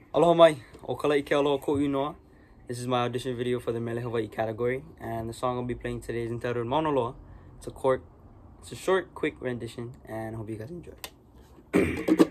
Aloha mai, o Kalaʻi Kealoha koʻu inoa. This is my audition video for the Mele Hawaiʻi category, and the song I'll be playing today is entitled Maunaloa. It's a short, quick rendition, and I hope you guys enjoy.